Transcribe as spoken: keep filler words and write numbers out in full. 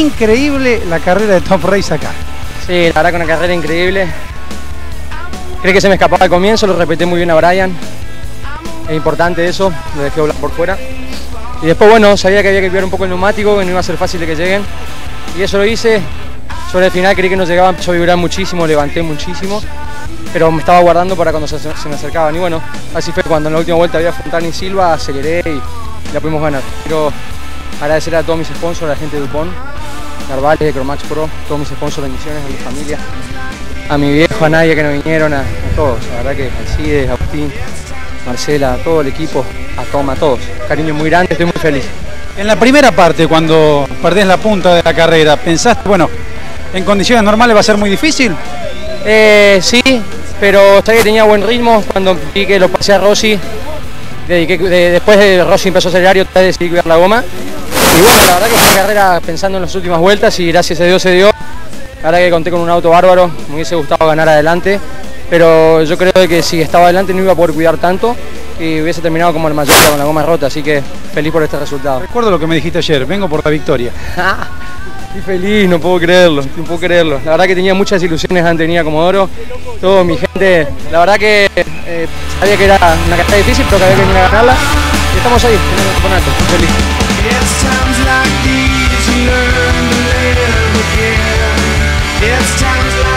increíble la carrera de Top Race acá. Sí, la verdad que una carrera increíble. Creí que se me escapaba al comienzo, lo respeté muy bien a Brian. Es importante eso, lo dejé volar por fuera. Y después, bueno, sabía que había que cuidar un poco el neumático, que no iba a ser fácil de que lleguen. Y eso lo hice. Sobre el final creí que no llegaba, empezó a vibrar muchísimo, levanté muchísimo. Pero me estaba guardando para cuando se, se me acercaban. Y bueno, así fue cuando en la última vuelta había Fontana y Silva, aceleré y la pudimos ganar. Quiero agradecer a todos mis sponsors, a la gente de Dupont, Narvales, de Cromax Pro, todos mis sponsors de Misiones, a mi familia, a mi viejo, a Nadia que no vinieron, a, a todos. La verdad que Alcides, Agustín, Marcela, a todo el equipo, a Toma, a todos. Cariño muy grande, estoy muy feliz. En la primera parte, cuando perdés la punta de la carrera, ¿pensaste, bueno, en condiciones normales va a ser muy difícil? Eh, sí, pero sabía que tenía buen ritmo. Cuando vi que lo pasé a Rossi, dediqué, de, después de Rossi empezó a acelerar, yo decidí cuidar la goma. Y bueno, la verdad que fue una carrera pensando en las últimas vueltas y gracias a Dios se dio. La verdad que conté con un auto bárbaro, me hubiese gustado ganar adelante, pero yo creo que si estaba adelante no iba a poder cuidar tanto y hubiese terminado como el Mallorca con la goma rota, así que feliz por este resultado. Recuerdo lo que me dijiste ayer, vengo por la victoria. Estoy feliz, no puedo creerlo, no puedo creerlo. La verdad que tenía muchas ilusiones antes de venir a Comodoro. Todo mi gente, la verdad que eh, sabía que era una carrera difícil, pero que había que venir a ganarla. Y estamos ahí, en el campeonato, estoy feliz. It's times like